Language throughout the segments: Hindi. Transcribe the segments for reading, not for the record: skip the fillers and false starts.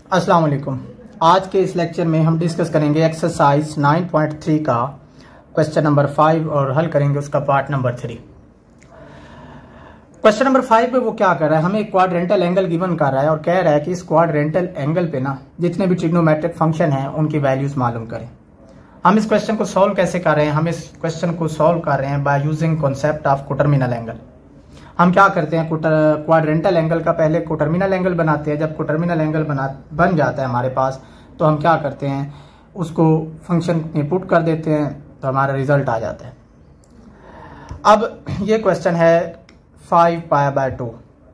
अस्सलाम वालेकुम। आज के इस लेक्चर में हम डिस्कस करेंगे एक्सरसाइज 9.3 का क्वेश्चन नंबर 5 और हल करेंगे उसका पार्ट नंबर 3। क्वेश्चन नंबर 5 पे वो क्या कर रहा है, हमें एक क्वाड्रेंटल एंगल गिवन कर रहा है और कह रहा है कि इस क्वाड्रेंटल एंगल पे ना जितने भी ट्रिग्नोमेट्रिक फंक्शन हैं उनकी वैल्यूज मालूम करें। हम इस क्वेश्चन को सॉल्व कैसे कर रहे हैं, हम इस क्वेश्चन को सॉल्व कर रहे हैं by using concept of coterminal angle. हम क्या करते हैं, क्वाड्रेंटल एंगल का पहले कोटरमिनल एंगल बनाते हैं। जब कोटरमिनल एंगल बन जाता है हमारे पास तो हम क्या करते हैं, उसको फंक्शन में पुट कर देते हैं तो हमारा रिजल्ट आ जाता है। अब ये क्वेश्चन है 5π/2।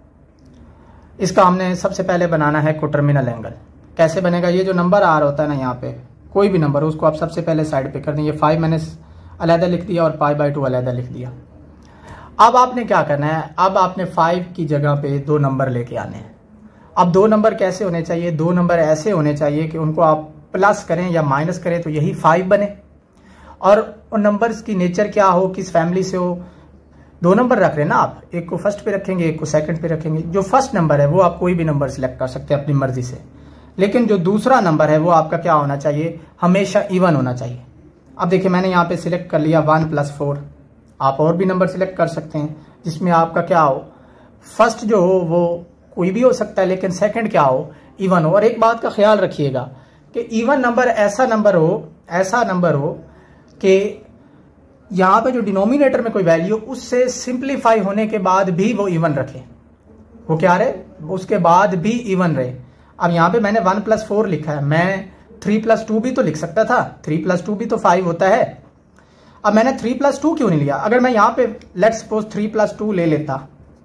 इसका हमने सबसे पहले बनाना है कोटरमिनल एंगल। कैसे बनेगा, ये जो नंबर आ रहा होता है ना, यहाँ पे कोई भी नंबर उसको आप सबसे पहले साइड पे कर दें। ये 5 मैंने अलहदा लिख दिया और π/2 अलहदा लिख दिया। अब आपने क्या करना है, अब आपने 5 की जगह पे 2 नंबर लेके आने हैं। अब 2 नंबर कैसे होने चाहिए, 2 नंबर ऐसे होने चाहिए कि उनको आप प्लस करें या माइनस करें तो यही 5 बने, और उन नंबर्स की नेचर क्या हो, किस फैमिली से हो। 2 नंबर रख रहे हैं ना आप, एक को फर्स्ट पे रखेंगे, एक को सेकंड पे रखेंगे। जो फर्स्ट नंबर है वो आप कोई भी नंबर सिलेक्ट कर सकते हैं अपनी मर्जी से, लेकिन जो दूसरा नंबर है वो आपका क्या होना चाहिए, हमेशा इवन होना चाहिए। अब देखिए मैंने यहाँ पे सिलेक्ट कर लिया 1 + 4। आप और भी नंबर सिलेक्ट कर सकते हैं जिसमें आपका क्या हो, फर्स्ट जो हो वो कोई भी हो सकता है लेकिन सेकंड क्या हो, इवन हो। और एक बात का ख्याल रखिएगा कि इवन नंबर ऐसा नंबर हो कि यहाँ पे जो डिनोमिनेटर में कोई वैल्यू उससे सिंप्लीफाई होने के बाद भी वो इवन रखे, वो क्या रहे, उसके बाद भी इवन रहे। अब यहाँ पे मैंने 1 + 4 लिखा है, मैं 3 + 2 भी तो लिख सकता था। 3 + 2 भी तो 5 होता है। अब मैंने 3 + 2 क्यों नहीं लिया, अगर मैं यहाँ पे लेट्स सपोज 3 + 2 ले लेता,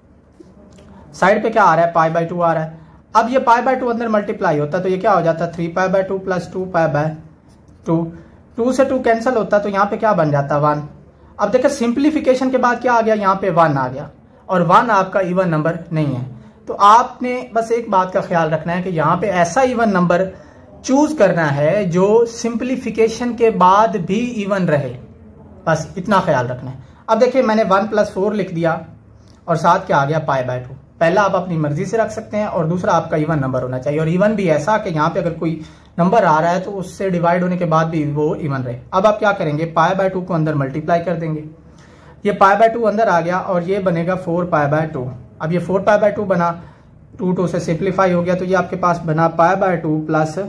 साइड पे क्या आ रहा है, π/2 आ रहा है। अब ये π/2 अंदर मल्टीप्लाई होता तो ये क्या हो जाता, 3π/2 + 2π/2। 2 से 2 कैंसिल होता तो यहाँ पे क्या बन जाता, 1। अब देखिए सिंप्लीफिकेशन के बाद क्या आ गया, यहाँ पे 1 आ गया, और 1 आपका इवन नंबर नहीं है। तो आपने बस एक बात का ख्याल रखना है कि यहाँ पे ऐसा इवन नंबर चूज करना है जो सिंप्लीफिकेशन के बाद भी इवन रहे, बस इतना ख्याल रखना है। अब देखिए मैंने 1 + 4 लिख दिया और साथ क्या आ गया, π/2। पहला आप अपनी मर्जी से रख सकते हैं और दूसरा आपका इवन नंबर होना चाहिए, और इवन भी ऐसा कि यहाँ पे अगर कोई नंबर आ रहा है तो उससे डिवाइड होने के बाद भी वो इवन रहे। अब आप क्या करेंगे, π/2 को अंदर मल्टीप्लाई कर देंगे। ये π/2 अंदर आ गया और ये बनेगा 4π/2। अब ये 4π/2 बना, 2 से सिंप्लीफाई हो गया तो ये आपके पास बना π/2 +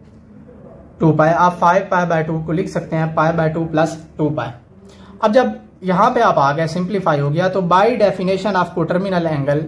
2π। आप 5π/2 को लिख सकते हैं π/2 + 2π। अब जब यहाँ पे आप आ गए, सिंप्लीफाई हो गया, तो by definition of coterminal angle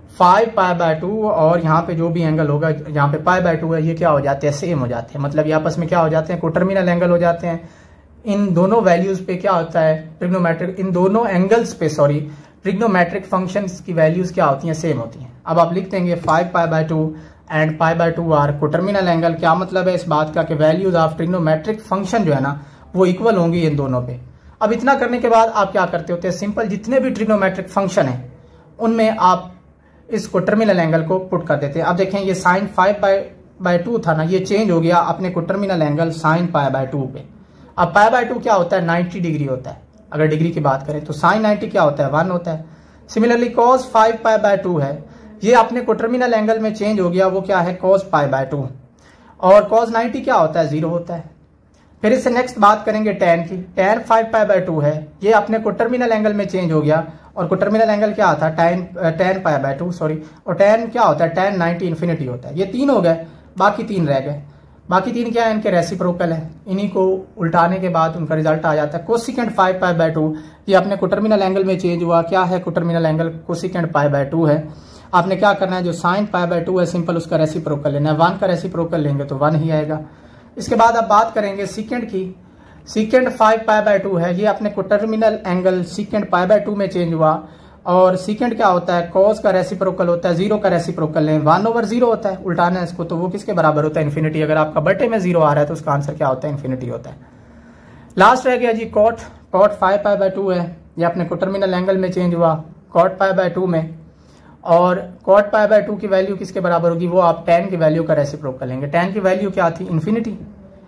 5π/2 और यहाँ पे जो भी एंगल होगा, यहाँ पे π/2 है, ये क्या हो जाते हैं, सेम हो जाते हैं। मतलब ये आपस में क्या हो जाते हैं, कोटरमिनल एंगल हो जाते हैं। इन दोनों वैल्यूज पे क्या होता है, ट्रिग्नोमेट्रिक, इन दोनों एंगल्स पे ट्रिग्नोमेट्रिक फंक्शंस की वैल्यूज क्या होती हैं, सेम होती हैं। अब आप लिख देंगे 5π/2 एंड π/2 आर कोटरमिनल एंगल। क्या मतलब है इस बात का कि वैल्यूज ऑफ ट्रिग्नोमेट्रिक फंक्शन जो है ना वो इक्वल होंगी इन दोनों पे। अब इतना करने के बाद आप क्या करते होते हैं, सिंपल जितने भी ट्रिग्नोमेट्रिक फंक्शन है उनमें आप इस कोटरमिनल एंगल को पुट कर देते हैं। अब देखें ये sin 5π/2 था ना, ये चेंज हो गया अपने कोटरमिनल एंगल sin π/2 पे। अब π/2 क्या होता है, 90 डिग्री होता है। अगर डिग्री की बात करें तो sin 90 क्या होता है, 1 होता है। सिमिलरली cos 5π/2 है, ये अपने कोटरमिनल एंगल में चेंज हो गया, वो क्या है, cos π/2। और cos 90 क्या होता है, 0 होता है। फिर इससे नेक्स्ट बात करेंगे tan की। tan 5π/2 है, ये अपने कोटरमिनल एंगल में चेंज हो गया, और कोटरमिनल एंगल क्या था, tan π/2 सॉरी, और tan क्या होता है, tan 90 इन्फिनिटी होता है। ये 3 हो गए, बाकी 3 रह गए। बाकी 3 क्या है, इनके रेसिप्रोकल है, इन्हीं को उल्टाने के बाद उनका रिजल्ट आ जाता है। कोसिकेंट 5π/2 ये अपने कोटरमिनल एंगल में चेंज हुआ, क्या है, कोटरमिनल एंगल कोसिकेंट π/2 है। आपने क्या करना है, जो sin π/2 है सिंपल उसका रेसिप्रोकल लेना है। 1 का रेसिप्रोकल लेंगे तो 1 ही आएगा। इसके बाद आप बात करेंगे सीकेंट की। सीकेंट 5π/2 है, ये अपने कोटरमिनल एंगल सीकेंट π/2 में चेंज हुआ, और सीकेंट क्या होता है, cos का रेसिप्रोकल होता है, 0 का रेसिप्रोकल लें, 1/0 होता है। उल्टाना है इसको तो वो किसके बराबर होता है, इन्फिनिटी। अगर आपका बटे में 0 आ रहा है तो उसका आंसर क्या होता है, इन्फिनिटी होता है। लास्ट रह गया जी cot 5π/2 है, ये अपने कोटरमिनल एंगल में चेंज हुआ cot π/2 में, और cot π/2 की वैल्यू किसके बराबर होगी, वो आप tan की वैल्यू का रेसिप्रोकल लेंगे। tan की वैल्यू क्या थी, इन्फिनिटी,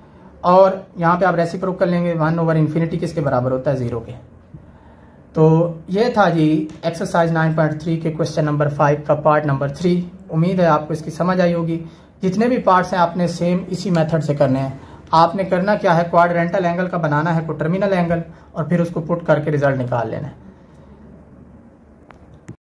और यहाँ पे आप रेसिप्रोकल लेंगे 1/∞ किसके बराबर होता है, 0 के। तो ये था जी एक्सरसाइज 9.3 के क्वेश्चन नंबर 5 का पार्ट नंबर 3। उम्मीद है आपको इसकी समझ आई होगी। जितने भी पार्ट्स हैं आपने सेम इसी मेथड से करने हैं। आपने करना क्या है, क्वाड्रेंटल एंगल का बनाना है को टर्मिनल एंगल और फिर उसको पुट करके रिजल्ट निकाल लेना है।